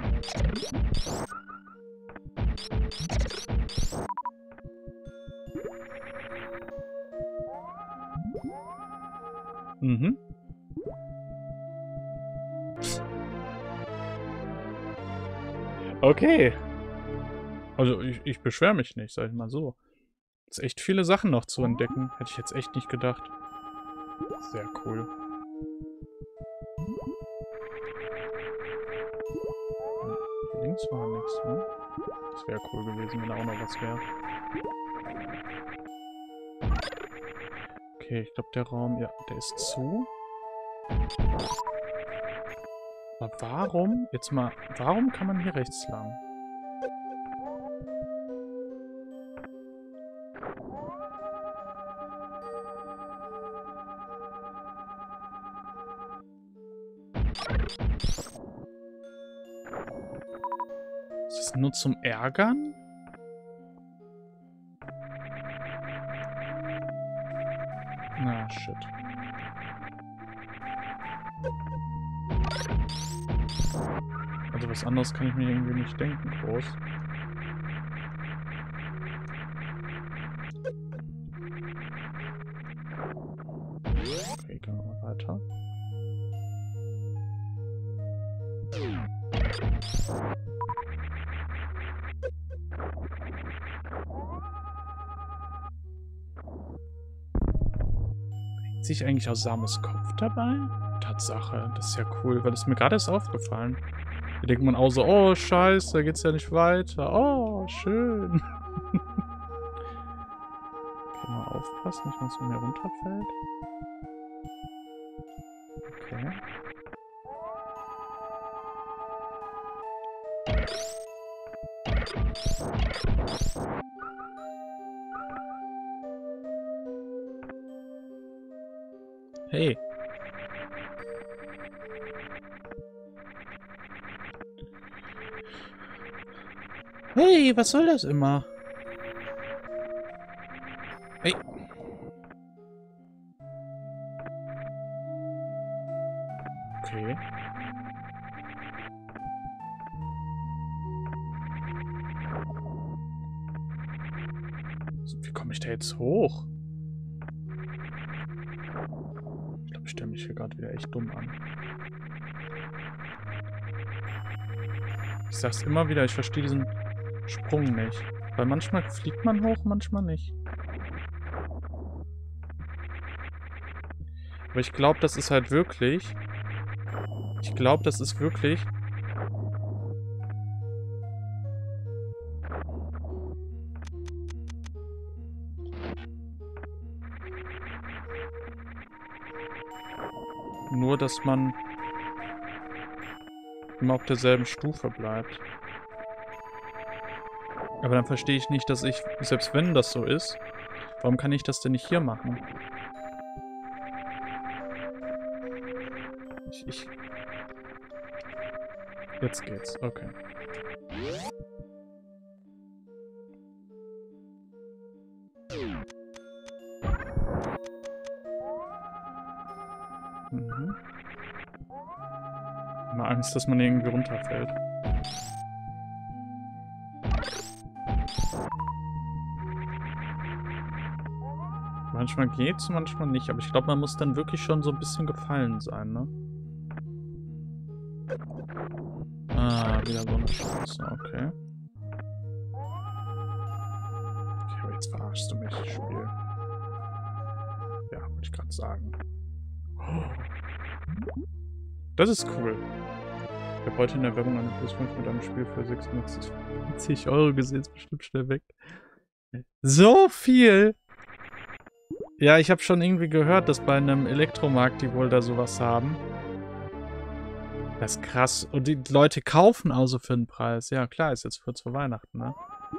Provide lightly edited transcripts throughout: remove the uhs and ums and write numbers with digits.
Mhm. Okay. Also ich beschwere mich nicht, sag ich mal so. Es ist echt viele Sachen noch zu entdecken. Hätte ich jetzt echt nicht gedacht. Sehr cool. Hier links war nichts, ne? Das wäre cool gewesen, wenn da auch noch was wäre. Okay, ich glaube der Raum, ja, der ist zu. Aber warum, jetzt mal, warum kann man hier rechts lang? Ist das nur zum Ärgern? Na, shit. Also was anderes kann ich mir irgendwie nicht denken, groß. Okay, gehen wir mal weiter. Sehe ich eigentlich auch Samus Kopf dabei? Tatsache, das ist ja cool, weil das ist mir gerade erst aufgefallen. Hier denkt man auch so, oh scheiße, da geht's ja nicht weiter. Oh, schön. Okay, mal aufpassen, nicht, dass es mir runterfällt. Okay. Hey. Hey, was soll das immer? Hey. Okay. Wie komme ich da jetzt hoch? Ich glaube, ich stelle mich hier gerade wieder echt dumm an. Ich sag's immer wieder, ich verstehe diesen Sprung nicht. Weil manchmal fliegt man hoch, manchmal nicht. Aber ich glaube, das ist halt wirklich... Ich glaube, das ist wirklich... Nur, dass man immer auf derselben Stufe bleibt. Aber dann verstehe ich nicht, dass ich, selbst wenn das so ist, warum kann ich das denn nicht hier machen? Jetzt geht's, okay. Mhm. Immer Angst, dass man irgendwie runterfällt. Manchmal geht's, manchmal nicht. Aber ich glaube, man muss dann wirklich schon so ein bisschen gefallen sein, ne? Ah, wieder so eine Chance, okay. Okay, aber jetzt verarschst du mich, Spiel. Ja, wollte ich gerade sagen. Das ist cool. Ich habe heute in der Werbung eine Plus 5 mit einem Spiel für 650 € gesehen. Ist bestimmt schnell weg. So viel! Ja, ich habe schon irgendwie gehört, dass bei einem Elektromarkt die wohl da sowas haben. Das ist krass. Und die Leute kaufen also für den Preis. Ja, klar, ist jetzt kurz vor Weihnachten, ne?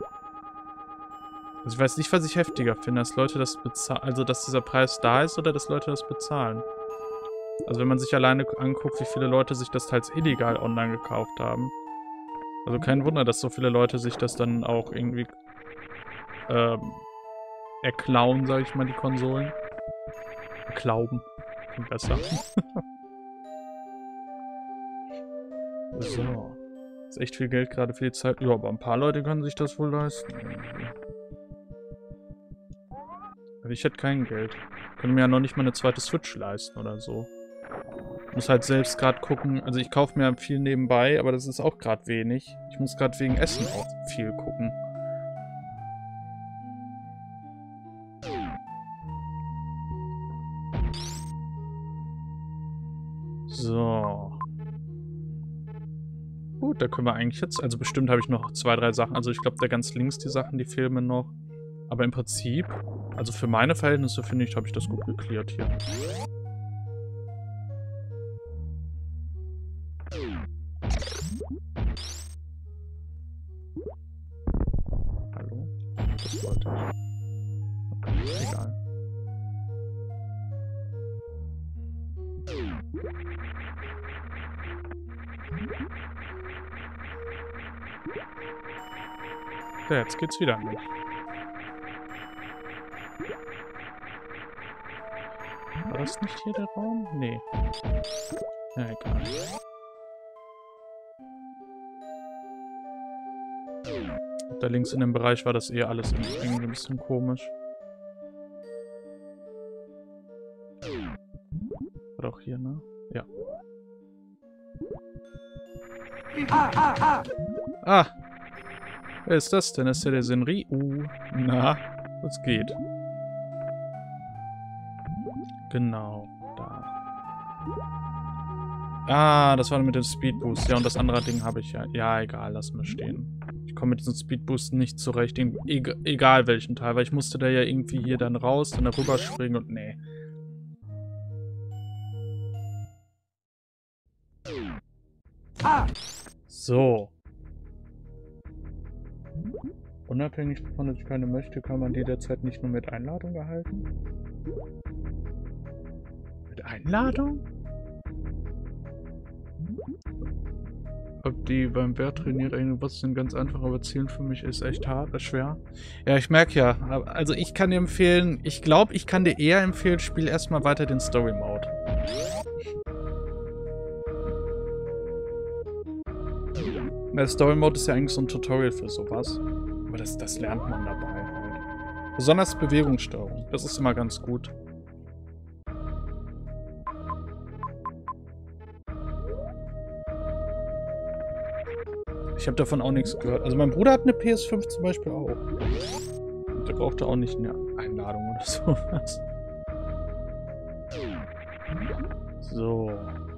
Also ich weiß nicht, was ich heftiger finde, dass Leute das bezahlen, also dass dieser Preis da ist oder dass Leute das bezahlen. Also wenn man sich alleine anguckt, wie viele Leute sich das teils illegal online gekauft haben. Also kein Wunder, dass so viele Leute sich das dann auch irgendwie erklauen, sag ich mal, die Konsolen. Glauben. Besser. So. Das ist echt viel Geld gerade für die Zeit. Ja, aber ein paar Leute können sich das wohl leisten. Aber ich hätte kein Geld. Können mir ja noch nicht mal eine zweite Switch leisten oder so. Muss halt selbst gerade gucken. Also ich kaufe mir viel nebenbei, aber das ist auch gerade wenig. Ich muss gerade wegen Essen auch viel gucken. So. Gut, da können wir eigentlich jetzt... Also bestimmt habe ich noch 2, 3 Sachen. Also ich glaube, da ganz links die Sachen, die fehlen mir noch. Aber im Prinzip, also für meine Verhältnisse, finde ich, habe ich das gut geklärt hier. Hallo? Das wollte ich. Okay, egal. Ja, jetzt geht's wieder an mich. War das nicht hier der Raum? Nee. Ja, egal. Da links in dem Bereich war das alles irgendwie ein bisschen komisch. War doch hier, ne? Ja. Ah! Wer ist das denn? Ist der Senri? Na, was geht? Genau, da. Ah, das war mit dem Speedboost. Ja, und das andere Ding habe ich ja. Ja, egal, lassen wir stehen. Ich komme mit diesem Speedboost nicht zurecht. Egal welchen Teil, weil ich musste da ja irgendwie hier dann raus, dann da rüberspringen und nee. So. Unabhängig davon, dass ich keine möchte, kann man die derzeit nicht nur mit Einladung erhalten? Mit Einladung? Ob die beim Wert trainiert irgendwas sind ganz einfach, aber Zielen für mich ist echt hart, schwer. Ja, ich merke ja. Also ich kann dir empfehlen, ich glaube, ich kann dir eher empfehlen, spiel erstmal weiter den Story Mode. Der Story Mode ist ja eigentlich so ein Tutorial für sowas. Aber das lernt man dabei halt. Besonders Bewegungssteuerung. Das ist immer ganz gut. Ich habe davon auch nichts gehört. Also mein Bruder hat eine PS5 zum Beispiel auch. Und der brauchte auch nicht eine Einladung oder sowas. So.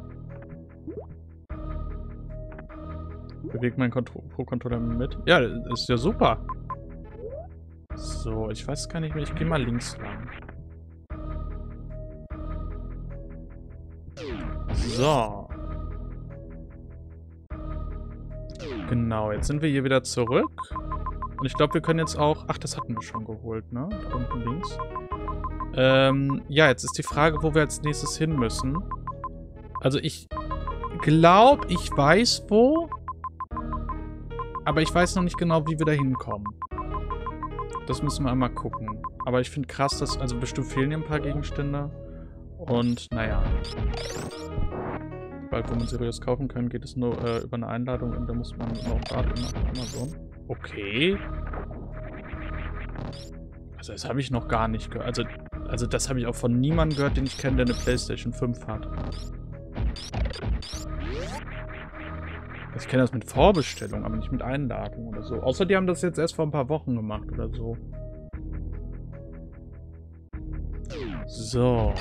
Bewegt mein Pro-Controller mit. Ja, das ist ja super. So, ich weiß gar nicht mehr. Ich gehe mal links lang. So. Genau, jetzt sind wir hier wieder zurück. Und ich glaube, wir können jetzt auch... Ach, das hatten wir schon geholt, ne? Da unten links. Ja, jetzt ist die Frage, wo wir als nächstes hin müssen. Also ich glaube, ich weiß wo. Aber ich weiß noch nicht genau, wie wir da hinkommen. Das müssen wir einmal gucken. Aber ich finde krass, dass... Also bestimmt fehlen hier ein paar Gegenstände. Und, naja. Bald, wo man seriös kaufen kann, geht es nur über eine Einladung und da muss man noch warten nach Amazon. Okay. Also das habe ich noch gar nicht gehört. Also das habe ich auch von niemandem gehört, den ich kenne, der eine PlayStation 5 hat. Ich kenne das mit Vorbestellung, aber nicht mit Einladung oder so. Außer die haben das jetzt erst vor ein paar Wochen gemacht oder so. So.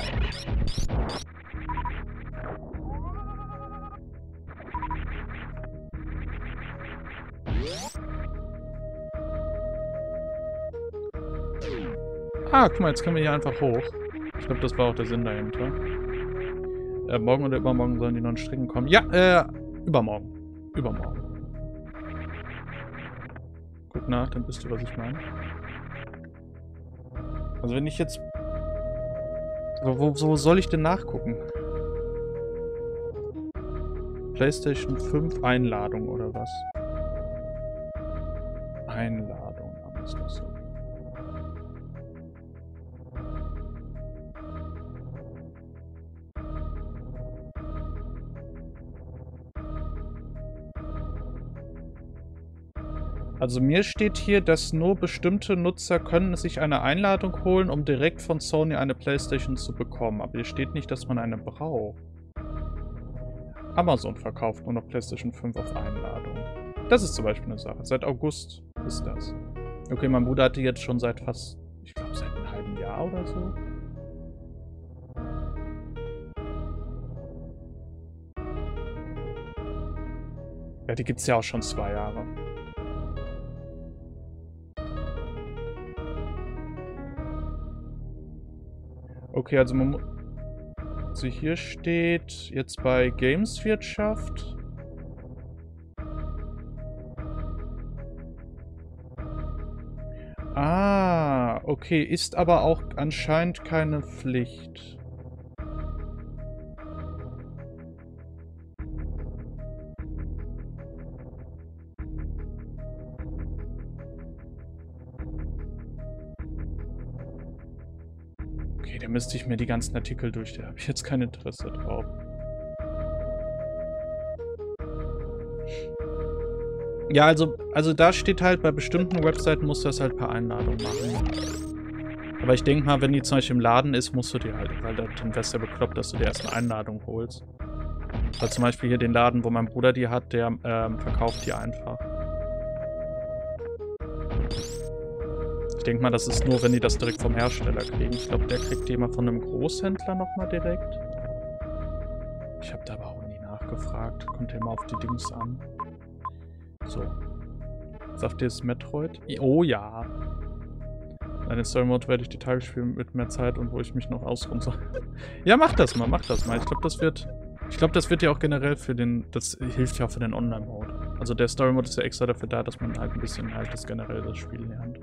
Ah, guck mal, jetzt können wir hier einfach hoch. Ich glaube, das war auch der Sinn dahinter. Morgen oder übermorgen sollen die neuen Strecken kommen. Ja, übermorgen. Übermorgen. Guck nach, dann wisst ihr, was ich meine. Also wenn ich jetzt... Wo soll ich denn nachgucken? PlayStation 5 Einladung oder was? Einladung, aber ist das so? Also mir steht hier, dass nur bestimmte Nutzer können sich eine Einladung holen, um direkt von Sony eine PlayStation zu bekommen. Aber hier steht nicht, dass man eine braucht. Amazon verkauft nur noch PlayStation 5 auf Einladung. Das ist zum Beispiel eine Sache. Seit August ist das. Okay, mein Bruder hatte jetzt schon seit fast, ich glaube seit einem halben Jahr oder so. Ja, die gibt es ja auch schon 2 Jahre. Okay, also also hier steht jetzt bei Gameswirtschaft. Ah, okay, ist aber auch anscheinend keine Pflicht. Okay, da müsste ich mir die ganzen Artikel durch. Da habe ich jetzt kein Interesse drauf. Ja, also da steht halt, bei bestimmten Webseiten musst du das halt per Einladung machen. Aber ich denke mal, wenn die zum Beispiel im Laden ist, musst du die halt, weil dann wär's ja bekloppt, dass du dir erst eine Einladung holst. Weil zum Beispiel hier den Laden, wo mein Bruder die hat, der verkauft die einfach. Ich denke mal, das ist nur, wenn die das direkt vom Hersteller kriegen. Ich glaube, der kriegt die immer von einem Großhändler nochmal direkt. Ich habe da aber auch nie nachgefragt. Kommt ja immer auf die Dings an. So. Sagt ihr es Metroid? Oh ja. In Story Mode werde ich die Tage spielen mit mehr Zeit und wo ich mich noch ausruhen soll. Ja, mach das mal, mach das mal. Ich glaube, das wird ja auch generell für den, das hilft ja auch für den Online-Mode. Also der Story Mode ist ja extra dafür da, dass man halt ein bisschen halt das generell das Spiel lernt.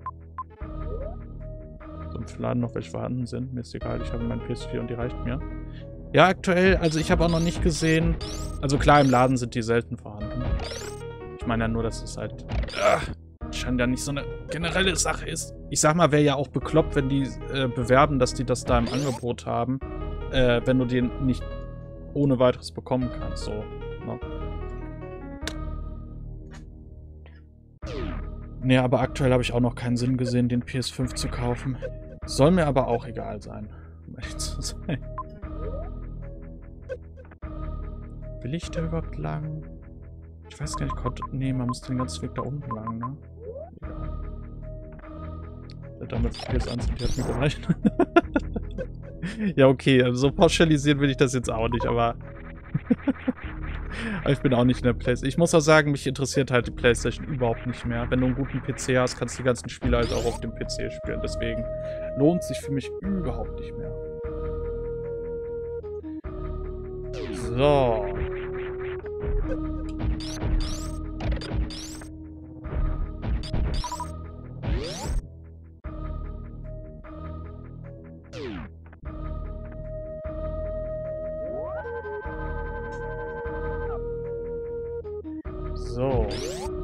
So, im Laden noch welche vorhanden sind. Mir ist egal, ich habe mein PS4 und die reicht mir. Ja, aktuell, also ich habe auch noch nicht gesehen. Also klar, im Laden sind die selten vorhanden. Ich meine ja nur, dass es halt scheint ja nicht so eine generelle Sache ist. Ich sag mal, wäre ja auch bekloppt, wenn die bewerben, dass die das da im Angebot haben, wenn du den nicht ohne weiteres bekommen kannst. So, ne? Nee, aber aktuell habe ich auch noch keinen Sinn gesehen, den PS5 zu kaufen. Soll mir aber auch egal sein, um ehrlich zu sein. Will ich da überhaupt lang? Ich weiß gar nicht, nee, man muss den ganzen Weg da unten lang, ne? Egal. Ja, damit PS1 und die hat mir gereicht. Ja, okay, also so pauschalisieren will ich das jetzt auch nicht, aber... aber ich bin auch nicht in der PlayStation. Ich muss auch sagen, mich interessiert halt die PlayStation überhaupt nicht mehr. Wenn du einen guten PC hast, kannst du die ganzen Spiele halt auch auf dem PC spielen. Deswegen lohnt sich für mich überhaupt nicht mehr. So. So.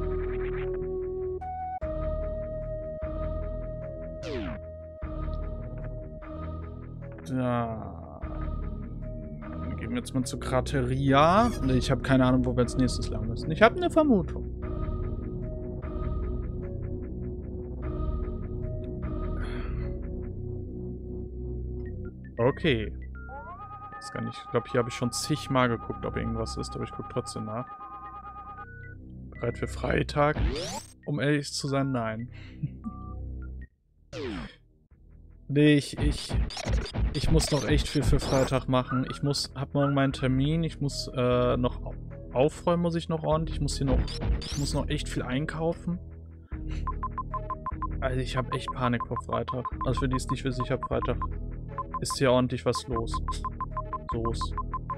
Da. Gehen wir jetzt mal zu Krateria. Ich habe keine Ahnung, wo wir als nächstes lang müssen. Ich habe eine Vermutung. Okay. Das kann ich glaube, hier habe ich schon zigmal geguckt, ob irgendwas ist, aber ich gucke trotzdem nach. Bereit für Freitag? Um ehrlich zu sein, nein. Nee, ich muss noch echt viel für Freitag machen. Hab morgen meinen Termin, ich muss noch aufräumen, muss ich noch ordentlich. Ich muss noch echt viel einkaufen. Also ich habe echt Panik vor Freitag. Also für die es nicht wissen, ich habe Freitag. Ist hier ordentlich was los. So's.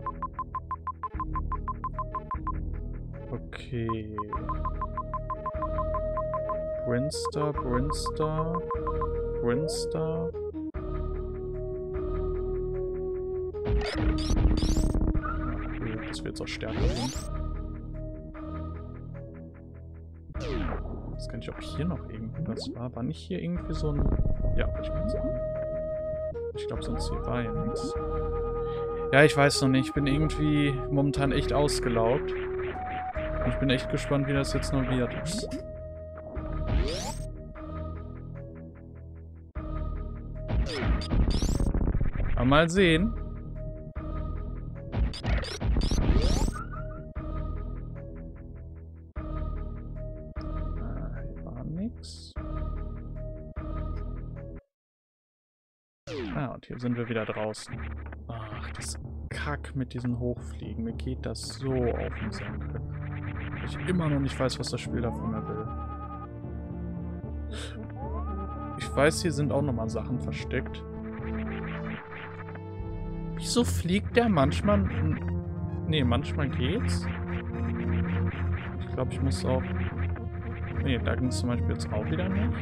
Okay. Brinstar. Okay, dass wir jetzt auch stärker sind. Ich weiß gar nicht, ob hier noch irgendwas war. War nicht hier irgendwie so ein... Ja, ich kann sagen. Ich glaube, sonst hier war ja nichts. Ja, ich weiß noch nicht. Ich bin irgendwie momentan echt ausgelaugt. Und ich bin echt gespannt, wie das jetzt noch wird. Mal sehen. Hier war nix. Ah, und hier sind wir wieder draußen. Ach, das Kack mit diesen Hochfliegen. Mir geht das so auf den Sack. Ich immer noch nicht weiß, was das Spiel da von mir will. Ich weiß, hier sind auch nochmal Sachen versteckt. Wieso fliegt der manchmal... Nee, manchmal geht's. Ich glaube, ich muss auch... Nee, da ging es zum Beispiel jetzt auch wieder nicht.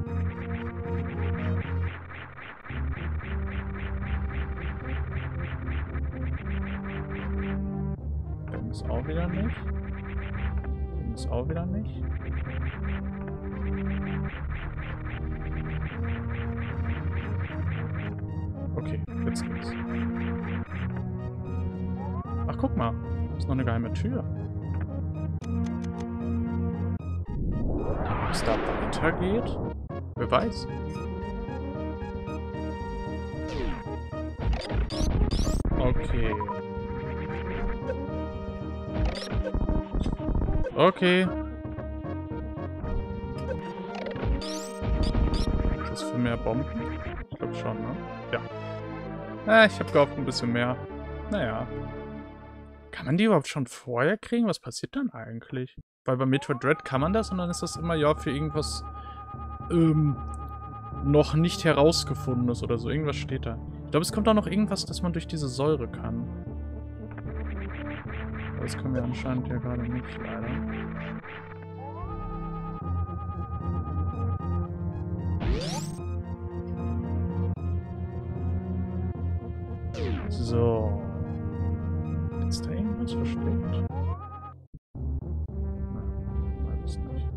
Da ging es auch wieder nicht. Da ging es auch wieder nicht. Okay, jetzt geht's. Ach, guck mal. Da ist noch eine geheime Tür. Ob es da weitergeht? Wer weiß. Okay. Okay. Ist das für mehr Bomben? Ich glaube schon, ne? Ja. Ich habe gehofft, ein bisschen mehr. Naja. Kann man die überhaupt schon vorher kriegen? Was passiert dann eigentlich? Weil bei Metroid Dread kann man das und dann ist das immer, ja, für irgendwas noch nicht herausgefundenes oder so. Irgendwas steht da. Ich glaube, es kommt auch noch irgendwas, dass man durch diese Säure kann. Aber das können wir anscheinend ja gerade nicht, leider. So. Ist da irgendwas versteckt? Weiß es nicht.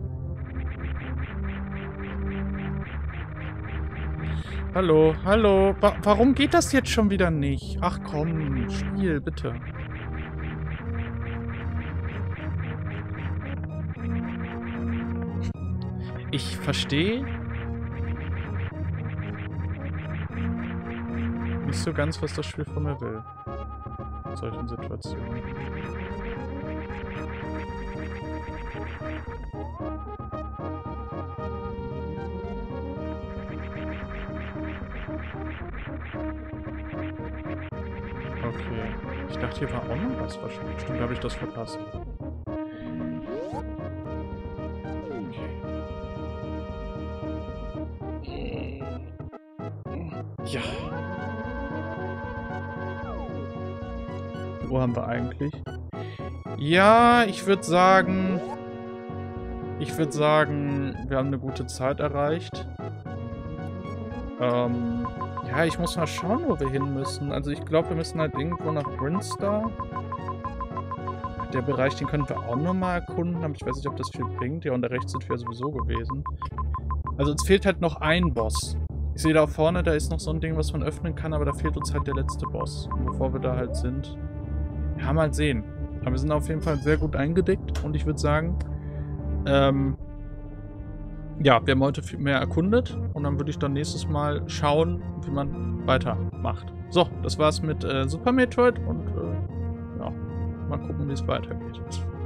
Hallo, hallo. Warum geht das jetzt schon wieder nicht? Ach komm, Spiel, bitte. Ich verstehe nicht so ganz, was das Spiel von mir will. In solchen Situationen. Okay. Ich dachte, hier war auch noch was versteckt. Stimmt, habe ich das verpasst. Okay. Ja. Wo haben wir eigentlich? Ja, ich würde sagen, wir haben eine gute Zeit erreicht. Ja, ich muss mal schauen, wo wir hin müssen. Also ich glaube, wir müssen halt irgendwo nach Brinstar. Der Bereich, den können wir auch nochmal erkunden, aber ich weiß nicht, ob das viel bringt. Ja, und da rechts sind wir sowieso gewesen. Also uns fehlt halt noch ein Boss. Ich sehe da vorne, da ist noch so ein Ding, was man öffnen kann, aber da fehlt uns halt der letzte Boss. Und bevor wir da halt sind, ja, mal sehen. Aber wir sind auf jeden Fall sehr gut eingedeckt und ich würde sagen, ja, wir haben heute viel mehr erkundet und dann würde ich dann nächstes Mal schauen, wie man weitermacht. So, das war's mit Super Metroid und ja, mal gucken, wie es weitergeht.